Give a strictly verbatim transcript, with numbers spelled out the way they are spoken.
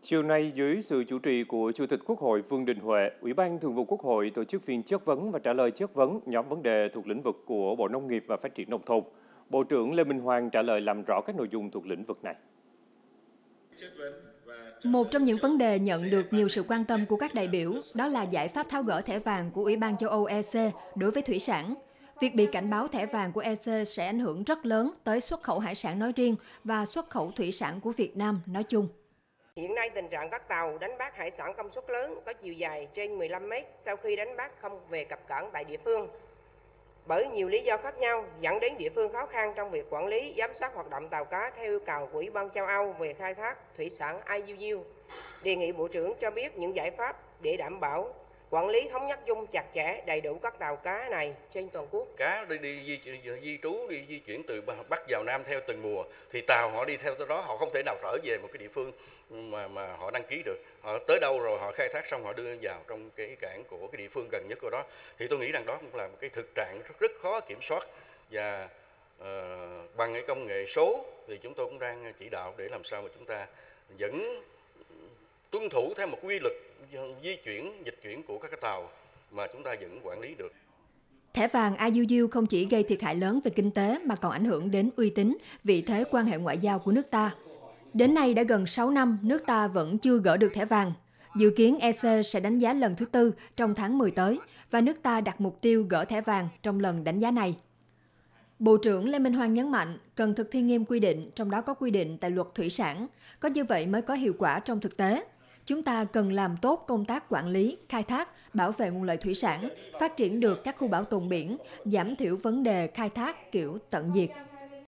Chiều nay, dưới sự chủ trì của Chủ tịch Quốc hội Vương Đình Huệ, Ủy ban Thường vụ Quốc hội tổ chức phiên chất vấn và trả lời chất vấn nhóm vấn đề thuộc lĩnh vực của Bộ Nông nghiệp và Phát triển Nông thôn. Bộ trưởng Lê Minh Hoan trả lời làm rõ các nội dung thuộc lĩnh vực này. Một trong những vấn đề nhận được nhiều sự quan tâm của các đại biểu đó là giải pháp tháo gỡ thẻ vàng của Ủy ban châu Âu E C đối với thủy sản. Việc bị cảnh báo thẻ vàng của E C sẽ ảnh hưởng rất lớn tới xuất khẩu hải sản nói riêng và xuất khẩu thủy sản của Việt Nam nói chung. Hiện nay tình trạng các tàu đánh bắt hải sản công suất lớn có chiều dài trên mười lăm mét sau khi đánh bắt không về cập cảng tại địa phương. Bởi nhiều lý do khác nhau dẫn đến địa phương khó khăn trong việc quản lý, giám sát hoạt động tàu cá theo yêu cầu của Ủy ban châu Âu về khai thác thủy sản I U U. Đề nghị Bộ trưởng cho biết những giải pháp để đảm bảo quản lý thống nhất chung chặt chẽ đầy đủ các tàu cá này trên toàn quốc. Cá đi, đi di, di trú đi di chuyển từ Bắc vào Nam theo từng mùa thì tàu họ đi theo đó, họ không thể nào trở về một cái địa phương mà mà họ đăng ký được. Họ tới đâu rồi họ khai thác xong họ đưa vào trong cái cảng của cái địa phương gần nhất của đó. Thì tôi nghĩ rằng đó cũng là một cái thực trạng rất, rất khó kiểm soát, và uh, bằng cái công nghệ số thì chúng tôi cũng đang chỉ đạo để làm sao mà chúng ta vẫn tuân thủ theo một quy luật di chuyển, dịch chuyển của các cái tàu mà chúng ta vẫn quản lý được. Thẻ vàng I U U không chỉ gây thiệt hại lớn về kinh tế mà còn ảnh hưởng đến uy tín, vị thế quan hệ ngoại giao của nước ta. Đến nay đã gần sáu năm, nước ta vẫn chưa gỡ được thẻ vàng. Dự kiến E C sẽ đánh giá lần thứ tư trong tháng mười tới và nước ta đặt mục tiêu gỡ thẻ vàng trong lần đánh giá này. Bộ trưởng Lê Minh Hoan nhấn mạnh cần thực thi nghiêm quy định, trong đó có quy định tại luật thủy sản. Có như vậy mới có hiệu quả trong thực tế. Chúng ta cần làm tốt công tác quản lý, khai thác, bảo vệ nguồn lợi thủy sản, phát triển được các khu bảo tồn biển, giảm thiểu vấn đề khai thác kiểu tận diệt.